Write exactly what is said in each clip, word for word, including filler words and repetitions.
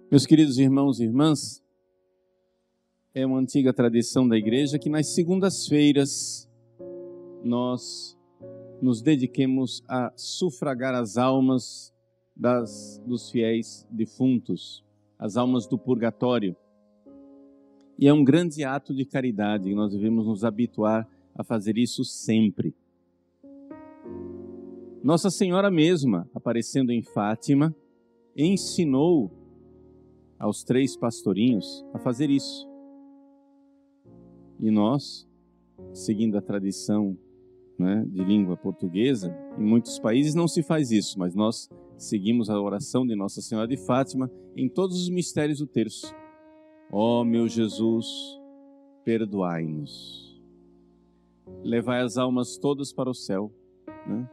Meus queridos irmãos e irmãs, é uma antiga tradição da igreja que nas segundas-feiras nós nos dediquemos a sufragar as almas das, dos fiéis defuntos, as almas do purgatório. E é um grande ato de caridade, e nós devemos nos habituar a fazer isso sempre. Nossa Senhora mesma, aparecendo em Fátima, ensinou aos três pastorinhos a fazer isso. E nós, seguindo a tradição, né, de língua portuguesa, em muitos países não se faz isso, mas nós seguimos a oração de Nossa Senhora de Fátima em todos os mistérios do terço. Ó meu Jesus, perdoai-nos. Levai as almas todas para o céu, né?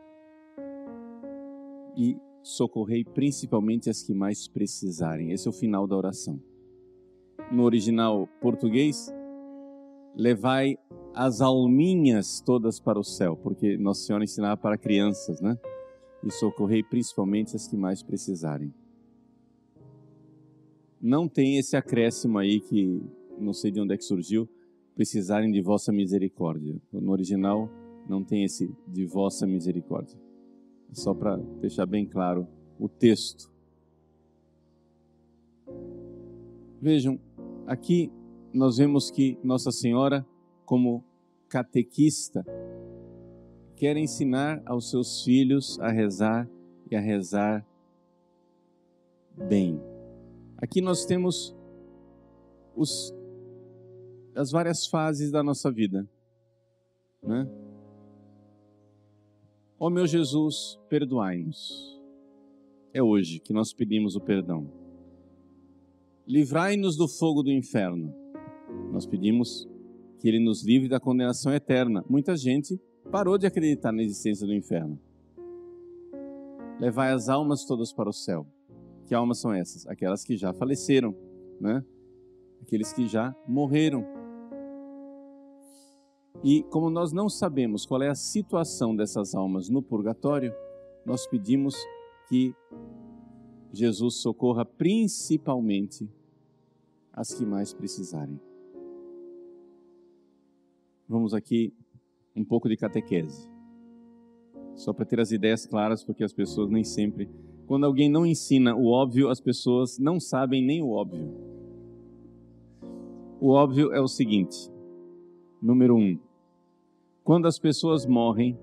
E socorrei principalmente as que mais precisarem. Esse é o final da oração. No original português, levai as alminhas todas para o céu, porque Nossa Senhora ensinava para crianças, né? E socorrei principalmente as que mais precisarem. Não tem esse acréscimo aí que não sei de onde é que surgiu, precisarem de vossa misericórdia. No original não tem esse de vossa misericórdia. Só para deixar bem claro o texto. Vejam, aqui nós vemos que Nossa Senhora, como catequista, quer ensinar aos seus filhos a rezar e a rezar bem. Aqui nós temos os, as várias fases da nossa vida, né? Ó meu Jesus, perdoai-nos. É hoje que nós pedimos o perdão. Livrai-nos do fogo do inferno. Nós pedimos que Ele nos livre da condenação eterna. Muita gente parou de acreditar na existência do inferno. Levai as almas todas para o céu. Que almas são essas? Aquelas que já faleceram, né? Aqueles que já morreram. E como nós não sabemos qual é a situação dessas almas no purgatório, nós pedimos que Jesus socorra principalmente as que mais precisarem. Vamos aqui um pouco de catequese, só para ter as ideias claras, porque as pessoas nem sempre, quando alguém não ensina o óbvio, as pessoas não sabem nem o óbvio. O óbvio é o seguinte: número um, quando as pessoas morrem,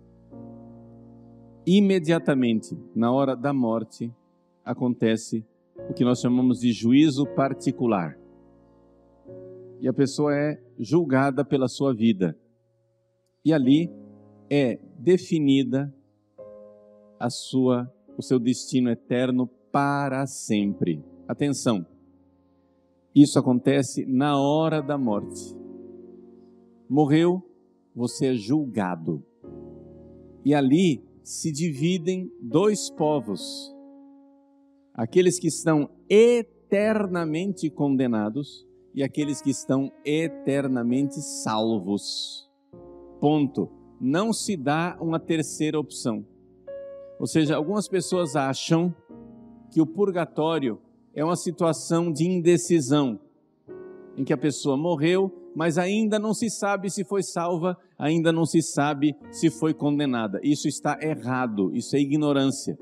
imediatamente, na hora da morte, acontece o que nós chamamos de juízo particular. E a pessoa é julgada pela sua vida. E ali é definida a sua, o seu destino eterno para sempre. Atenção, isso acontece na hora da morte. Morreu, você é julgado. E ali se dividem dois povos. Aqueles que estão eternamente condenados e aqueles que estão eternamente salvos. Ponto. Não se dá uma terceira opção. Ou seja, algumas pessoas acham que o purgatório é uma situação de indecisão, em que a pessoa morreu, mas ainda não se sabe se foi salva, ainda não se sabe se foi condenada. Isso está errado, isso é ignorância.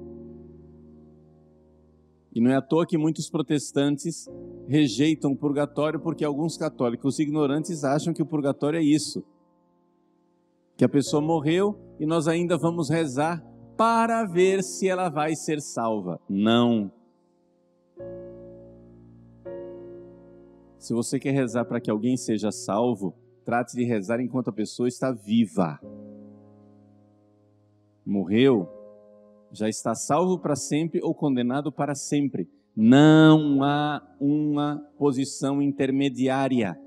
E não é à toa que muitos protestantes rejeitam o purgatório, porque alguns católicos ignorantes acham que o purgatório é isso. Que a pessoa morreu e nós ainda vamos rezar para ver se ela vai ser salva. Não. Se você quer rezar para que alguém seja salvo, trate de rezar enquanto a pessoa está viva. Morreu, já está salvo para sempre ou condenado para sempre. Não há uma posição intermediária.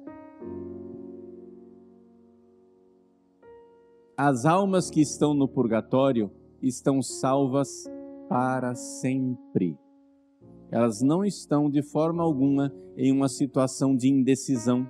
As almas que estão no purgatório estão salvas para sempre. Elas não estão de forma alguma em uma situação de indecisão.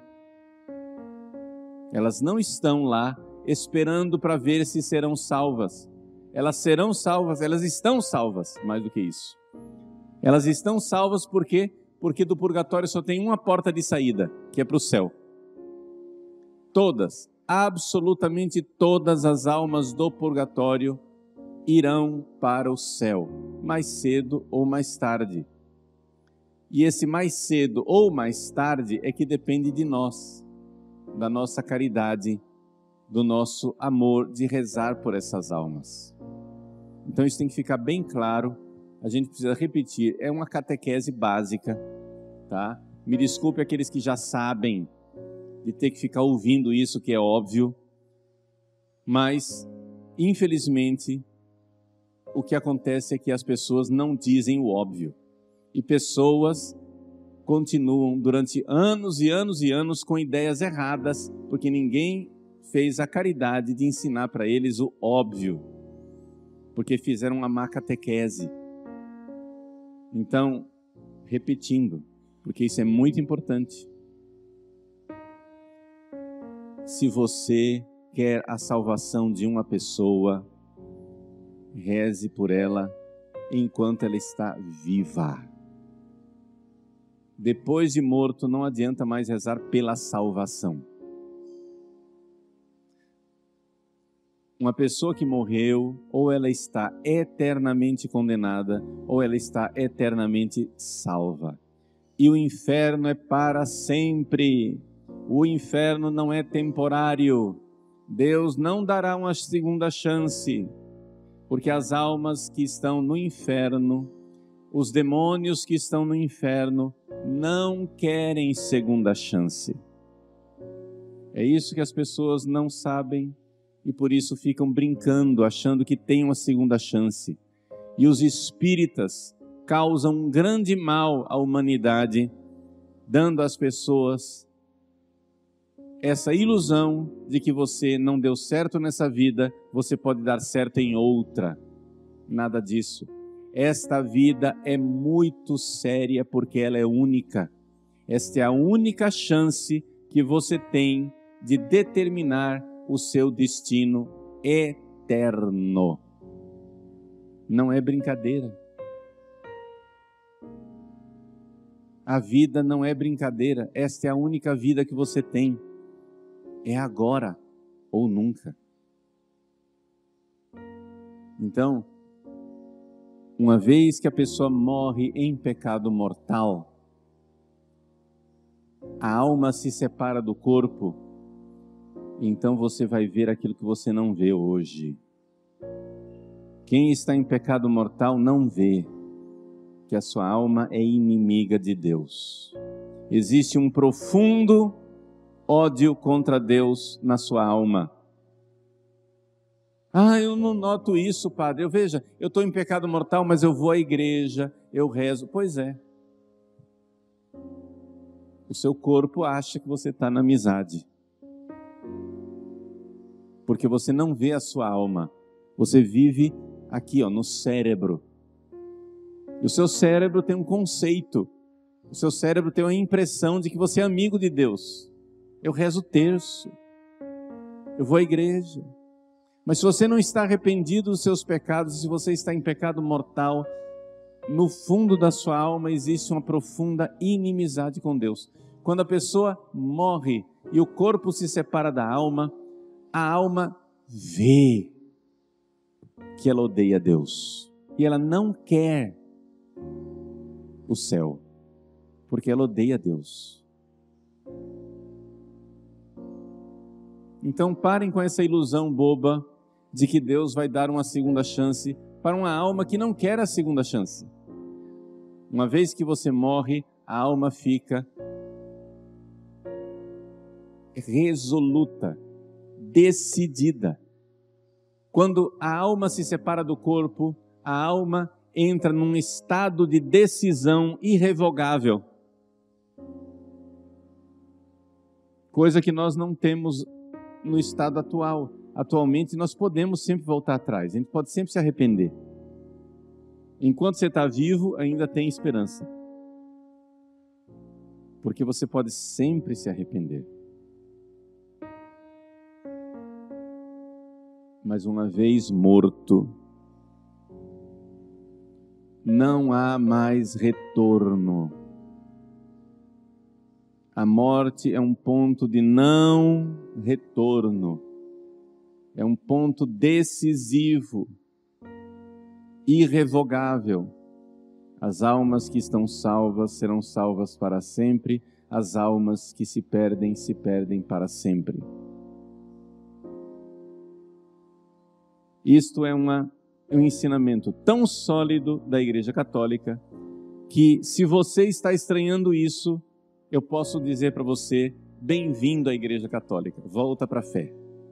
Elas não estão lá esperando para ver se serão salvas. Elas serão salvas, elas estão salvas, mais do que isso. Elas estão salvas por quê? Porque do purgatório só tem uma porta de saída, que é para o céu. Todas, absolutamente todas as almas do purgatório irão para o céu, mais cedo ou mais tarde. E esse mais cedo ou mais tarde é que depende de nós, da nossa caridade, do nosso amor de rezar por essas almas. Então isso tem que ficar bem claro, a gente precisa repetir, é uma catequese básica, tá? Me desculpe aqueles que já sabem de ter que ficar ouvindo isso, que é óbvio, mas, infelizmente, o que acontece é que as pessoas não dizem o óbvio. E pessoas continuam durante anos e anos e anos com ideias erradas, porque ninguém fez a caridade de ensinar para eles o óbvio, porque fizeram uma má catequese. Então, repetindo, porque isso é muito importante. Se você quer a salvação de uma pessoa, reze por ela enquanto ela está viva. Depois de morto, não adianta mais rezar pela salvação. Uma pessoa que morreu, ou ela está eternamente condenada, ou ela está eternamente salva. E o inferno é para sempre. O inferno não é temporário. Deus não dará uma segunda chance, porque as almas que estão no inferno, os demônios que estão no inferno, não querem segunda chance. É isso que as pessoas não sabem e por isso ficam brincando, achando que tem uma segunda chance. E os espíritas causam um grande mal à humanidade, dando às pessoas essa ilusão de que você não deu certo nessa vida, você pode dar certo em outra. Nada disso. Esta vida é muito séria porque ela é única. Esta é a única chance que você tem de determinar o seu destino eterno. Não é brincadeira. A vida não é brincadeira. Esta é a única vida que você tem. É agora ou nunca. Então, uma vez que a pessoa morre em pecado mortal, a alma se separa do corpo, então você vai ver aquilo que você não vê hoje. Quem está em pecado mortal não vê que a sua alma é inimiga de Deus. Existe um profundo ódio contra Deus na sua alma. Ah, eu não noto isso, padre. Eu veja, eu estou em pecado mortal, mas eu vou à igreja, eu rezo. Pois é. O seu corpo acha que você está na amizade. Porque você não vê a sua alma. Você vive aqui, ó, no cérebro. E o seu cérebro tem um conceito. O seu cérebro tem uma impressão de que você é amigo de Deus. Eu rezo o terço. Eu vou à igreja. Mas se você não está arrependido dos seus pecados, se você está em pecado mortal, no fundo da sua alma existe uma profunda inimizade com Deus. Quando a pessoa morre e o corpo se separa da alma, a alma vê que ela odeia Deus. E ela não quer o céu, porque ela odeia Deus. Então parem com essa ilusão boba de que Deus vai dar uma segunda chance para uma alma que não quer a segunda chance. Uma vez que você morre, a alma fica resoluta, decidida. Quando a alma se separa do corpo, a alma entra num estado de decisão irrevogável. Coisa que nós não temos no estado atual. Atualmente nós podemos sempre voltar atrás, a gente pode sempre se arrepender. Enquanto você está vivo, ainda tem esperança. Porque você pode sempre se arrepender. Mas uma vez morto, não há mais retorno. A morte é um ponto de não retorno. É um ponto decisivo, irrevogável. As almas que estão salvas serão salvas para sempre. As almas que se perdem, se perdem para sempre. Isto é uma, um ensinamento tão sólido da Igreja Católica que, se você está estranhando isso, eu posso dizer para você, bem-vindo à Igreja Católica, volta para a fé.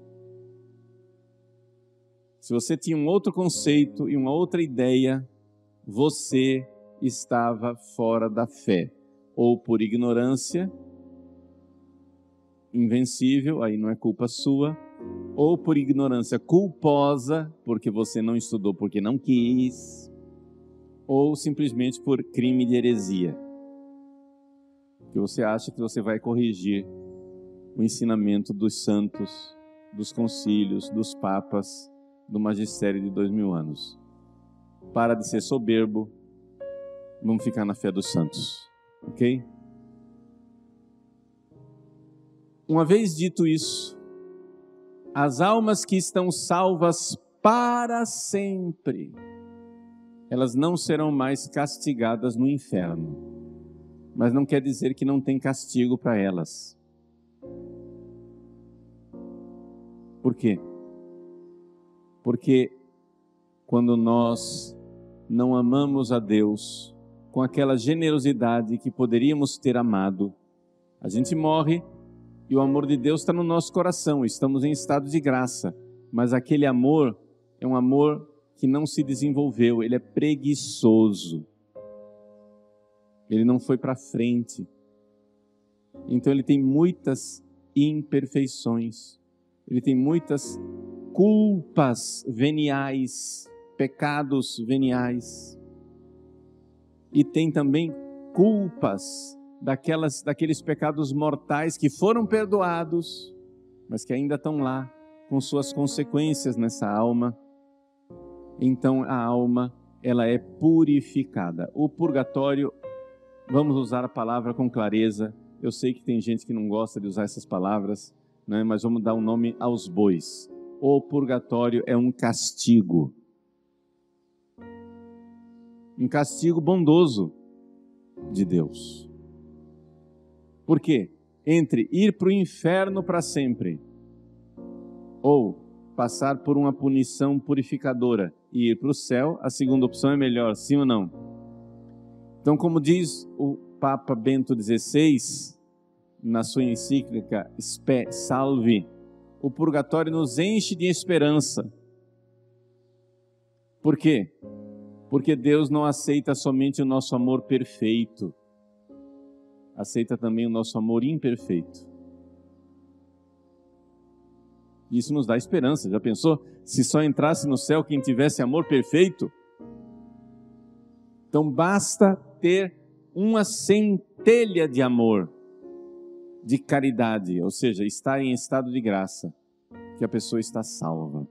Se você tinha um outro conceito e uma outra ideia, você estava fora da fé, ou por ignorância, invencível, aí não é culpa sua, ou por ignorância culposa, porque você não estudou porque não quis, ou simplesmente por crime de heresia, que você acha que você vai corrigir o ensinamento dos santos, dos concílios, dos papas, do magistério de dois mil anos. Para de ser soberbo, vamos ficar na fé dos santos, ok? Uma vez dito isso, as almas que estão salvas para sempre, elas não serão mais castigadas no inferno, mas não quer dizer que não tem castigo para elas. Por quê? Porque quando nós não amamos a Deus com aquela generosidade que poderíamos ter amado, a gente morre e o amor de Deus está no nosso coração, estamos em estado de graça, mas aquele amor é um amor que não se desenvolveu, ele é preguiçoso, ele não foi para frente, então ele tem muitas imperfeições, ele tem muitas culpas veniais, pecados veniais, e tem também culpas daquelas, daqueles pecados mortais que foram perdoados, mas que ainda estão lá, com suas consequências nessa alma. Então a alma, ela é purificada. O purgatório, vamos usar a palavra com clareza, eu sei que tem gente que não gosta de usar essas palavras, né, mas vamos dar um nome aos bois. O purgatório é um castigo. Um castigo bondoso de Deus. Por quê? Entre ir para o inferno para sempre ou passar por uma punição purificadora e ir para o céu, a segunda opção é melhor, sim ou não? Então, como diz o Papa Bento dezesseis, na sua encíclica Spe Salvi, o purgatório nos enche de esperança. Por quê? Porque Deus não aceita somente o nosso amor perfeito, aceita também o nosso amor imperfeito. Isso nos dá esperança. Já pensou? Se só entrasse no céu quem tivesse amor perfeito? Então basta ter uma centelha de amor, de caridade, ou seja, estar em estado de graça, que a pessoa está salva.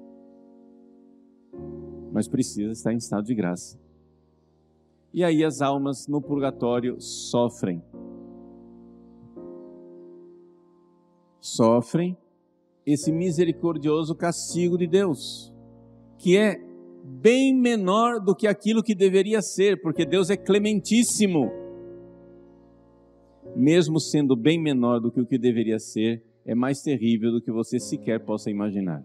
Mas precisa estar em estado de graça. E aí as almas no purgatório sofrem. Sofrem esse misericordioso castigo de Deus, que é bem menor do que aquilo que deveria ser, porque Deus é clementíssimo. Mesmo sendo bem menor do que o que deveria ser, é mais terrível do que você sequer possa imaginar.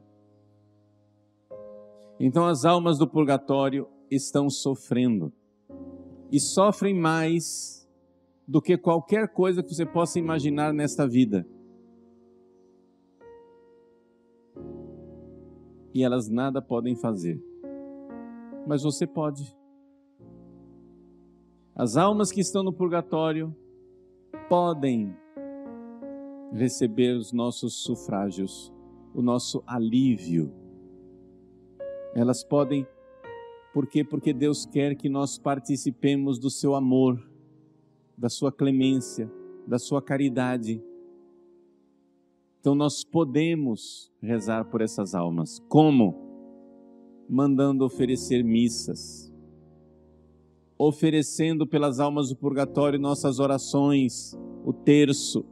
Então as almas do purgatório estão sofrendo, e sofrem mais do que qualquer coisa que você possa imaginar nesta vida. E elas nada podem fazer, mas você pode. As almas que estão no purgatório podem receber os nossos sufrágios, o nosso alívio. Elas podem, por quê? Porque Deus quer que nós participemos do seu amor, da sua clemência, da sua caridade. Então nós podemos rezar por essas almas. Como? Mandando oferecer missas. oferecendo pelas almas do purgatório nossas orações, o terço.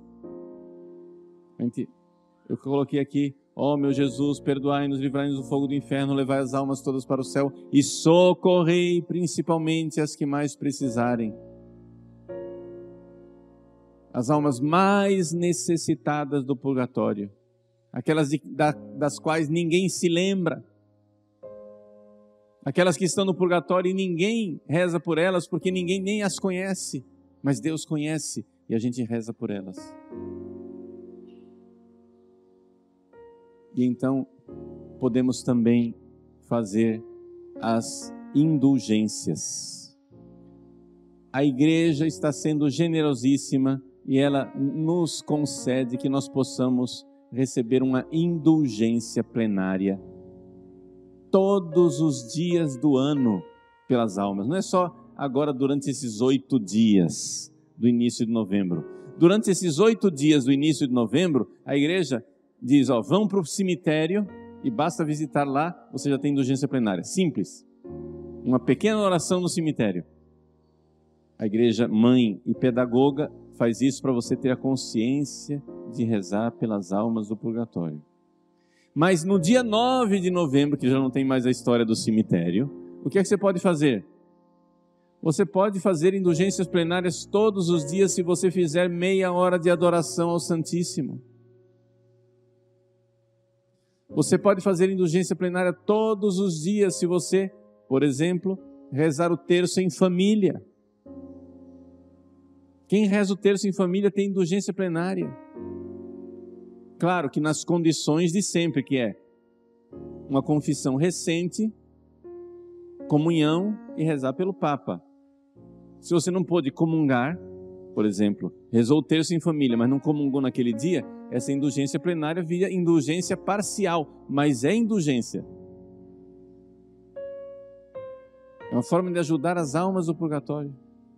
Eu coloquei aqui: ó meu Jesus, perdoai-nos, livrai-nos do fogo do inferno, levai as almas todas para o céu e socorrei principalmente as que mais precisarem. As almas mais necessitadas do purgatório, aquelas de, da, das quais ninguém se lembra, aquelas que estão no purgatório e ninguém reza por elas, porque ninguém nem as conhece, mas Deus conhece e a gente reza por elas. E então podemos também fazer as indulgências. A igreja está sendo generosíssima e ela nos concede que nós possamos receber uma indulgência plenária todos os dias do ano pelas almas. Não é só agora durante esses oito dias do início de novembro. Durante esses oito dias do início de novembro, a igreja diz: ó, vão para o cemitério e basta visitar lá, você já tem indulgência plenária. Simples. Uma pequena oração no cemitério. A igreja mãe e pedagoga faz isso para você ter a consciência de rezar pelas almas do purgatório. Mas no dia nove de novembro, que já não tem mais a história do cemitério, o que é que você pode fazer? Você pode fazer indulgências plenárias todos os dias se você fizer meia hora de adoração ao Santíssimo. Você pode fazer indulgência plenária todos os dias se você, por exemplo, rezar o terço em família. Quem reza o terço em família tem indulgência plenária. Claro que nas condições de sempre, que é uma confissão recente, comunhão e rezar pelo Papa. Se você não pôde comungar, por exemplo, rezou o terço em família, mas não comungou naquele dia, essa indulgência plenária vira indulgência parcial, mas é indulgência. É uma forma de ajudar as almas do purgatório.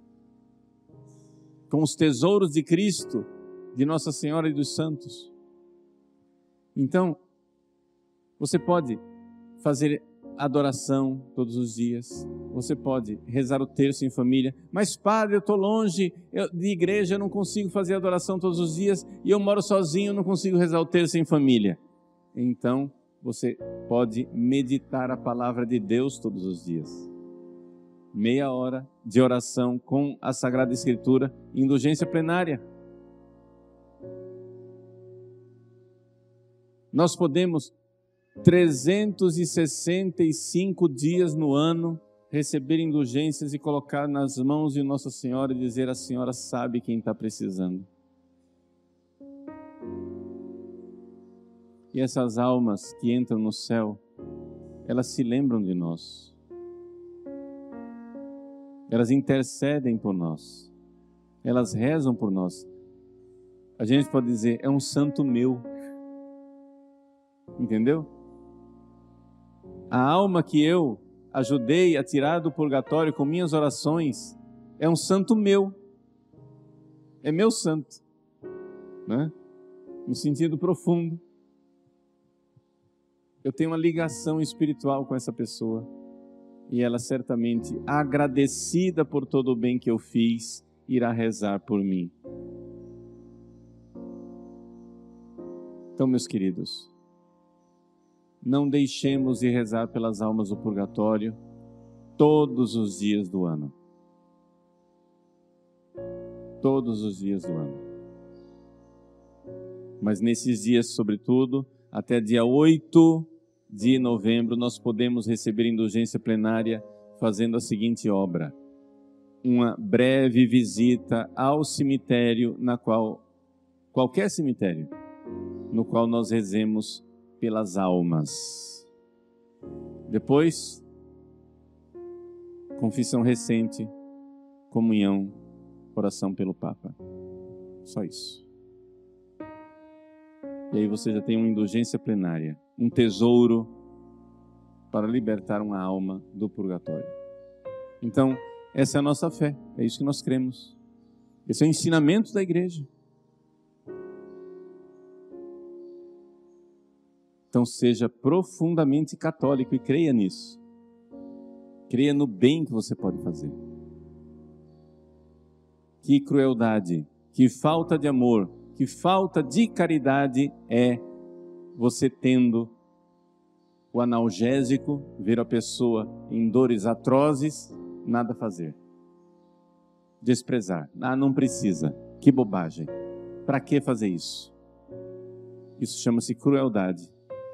Com os tesouros de Cristo, de Nossa Senhora e dos santos. Então, você pode fazer adoração todos os dias, você pode rezar o terço em família, mas padre, eu estou longe eu, de igreja, eu não consigo fazer adoração todos os dias, e eu moro sozinho, eu não consigo rezar o terço em família. Então, você pode meditar a palavra de Deus todos os dias. Meia hora de oração com a Sagrada Escritura, indulgência plenária. Nós podemos trezentos e sessenta e cinco dias no ano receber indulgências e colocar nas mãos de Nossa Senhora e dizer: a Senhora sabe quem está precisando. E essas almas que entram no céu, elas se lembram de nós. Elas intercedem por nós. Elas rezam por nós. A gente pode dizer: é um santo meu. Entendeu? A alma que eu ajudei a tirar do purgatório com minhas orações é um santo meu. É meu santo. Né? No sentido profundo. Eu tenho uma ligação espiritual com essa pessoa. E ela certamente, agradecida por todo o bem que eu fiz, irá rezar por mim. Então, meus queridos, não deixemos de rezar pelas almas do purgatório todos os dias do ano. Todos os dias do ano. Mas nesses dias, sobretudo, até dia oito de novembro, nós podemos receber indulgência plenária fazendo a seguinte obra: uma breve visita ao cemitério, na qual, qualquer cemitério, no qual nós rezemos pelas almas. Depois, confissão recente, comunhão, oração pelo Papa. Só isso. E aí você já tem uma indulgência plenária, um tesouro para libertar uma alma do purgatório. Então, essa é a nossa fé, é isso que nós cremos. Esse é o ensinamento da igreja. Então, seja profundamente católico e creia nisso. Creia no bem que você pode fazer. Que crueldade, que falta de amor, que falta de caridade é você tendo o analgésico, ver a pessoa em dores atrozes, nada fazer. Desprezar. Ah, não precisa. Que bobagem. Para que fazer isso? Isso chama-se crueldade.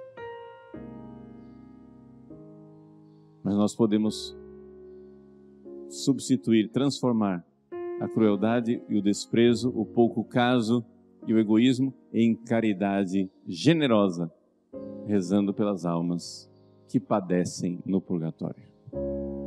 Mas nós podemos substituir, transformar a crueldade e o desprezo, o pouco caso e o egoísmo em caridade generosa, rezando pelas almas que padecem no purgatório.